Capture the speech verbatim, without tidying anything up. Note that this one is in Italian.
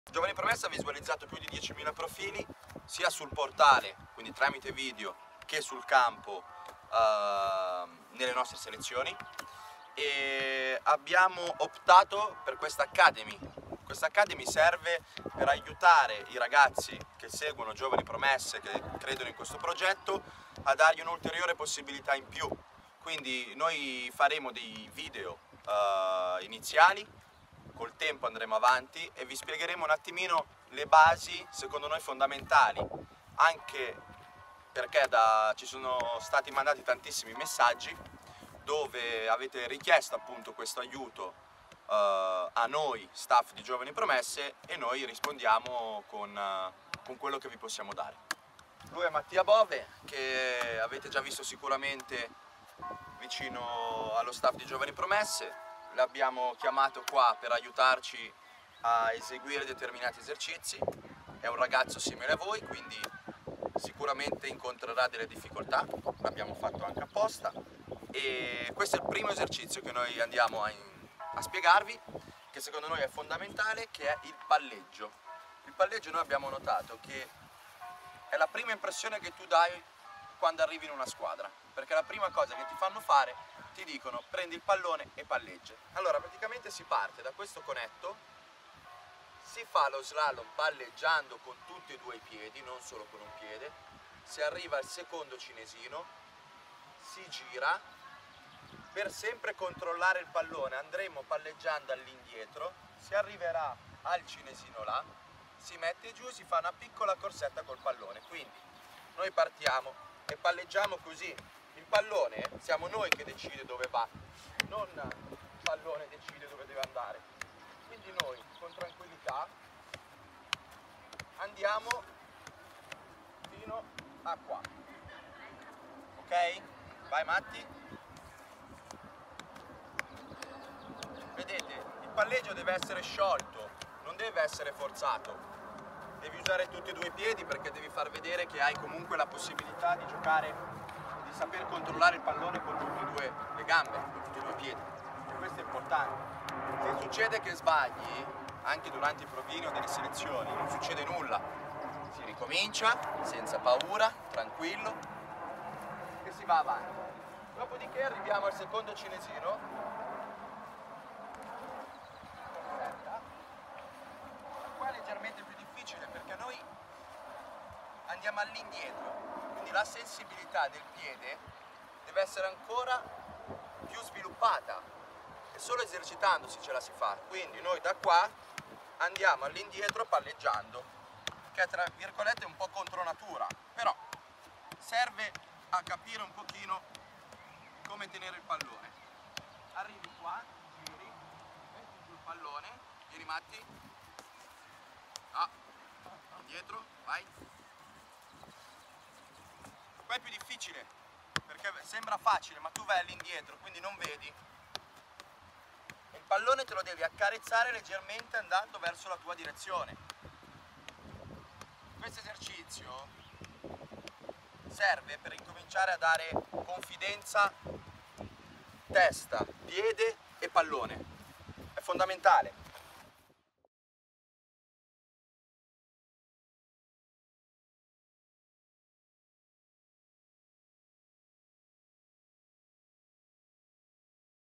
Giovani Promesse ha visualizzato più di diecimila profili sia sul portale, quindi tramite video, che sul campo eh, nelle nostre selezioni, e abbiamo optato per questa Academy. Questa Academy serve per aiutare i ragazzi che seguono Giovani Promesse, che credono in questo progetto, a dargli un'ulteriore possibilità in più. Quindi noi faremo dei video eh, iniziali, col tempo andremo avanti e vi spiegheremo un attimino le basi secondo noi fondamentali, anche perché da, ci sono stati mandati tantissimi messaggi dove avete richiesto appunto questo aiuto uh, a noi staff di Giovani Promesse, e noi rispondiamo con, uh, con quello che vi possiamo dare. Lui è Mattia Bove, che avete già visto sicuramente vicino allo staff di Giovani Promesse. L'abbiamo chiamato qua per aiutarci a eseguire determinati esercizi. È un ragazzo simile a voi, quindi sicuramente incontrerà delle difficoltà, l'abbiamo fatto anche apposta, e questo è il primo esercizio che noi andiamo a, a spiegarvi, che secondo noi è fondamentale, che è il palleggio. Il palleggio noi abbiamo notato che è la prima impressione che tu dai quando arrivi in una squadra, perché la prima cosa che ti fanno fare, ti dicono prendi il pallone e palleggia. Allora praticamente si parte da questo conetto, si fa lo slalom palleggiando con tutti e due i piedi, non solo con un piede, si arriva al secondo cinesino, si gira, per sempre controllare il pallone andremo palleggiando all'indietro, si arriverà al cinesino là, si mette giù, si fa una piccola corsetta col pallone. Quindi noi partiamo e palleggiamo così. Il pallone siamo noi che decide dove va, non il pallone decide dove deve andare. Quindi noi con tranquillità andiamo fino a qua. Ok? Vai Matti. Vedete, il palleggio deve essere sciolto, non deve essere forzato. Devi usare tutti e due i piedi perché devi far vedere che hai comunque la possibilità di giocare, di saper controllare il pallone con tutte e due le gambe, con tutti e due i piedi. E questo è importante. Se succede che sbagli, anche durante i provini o delle selezioni, non succede nulla. Si ricomincia senza paura, tranquillo, e si va avanti. Dopodiché arriviamo al secondo cinesino. Qua è leggermente più difficile perché noi andiamo all'indietro, quindi la sensibilità del piede deve essere ancora più sviluppata e solo esercitandosi ce la si fa. Quindi noi da qua andiamo all'indietro palleggiando, che è tra virgolette un po' contro natura, però serve a capire un pochino come tenere il pallone. Arrivi qua, giri, metti giù il pallone, giri Matti. Ah, indietro, vai. Qua è più difficile, perché sembra facile, ma tu vai all'indietro, quindi non vedi. E il pallone te lo devi accarezzare leggermente andando verso la tua direzione. Questo esercizio serve per incominciare a dare confidenza, testa, piede e pallone. È fondamentale.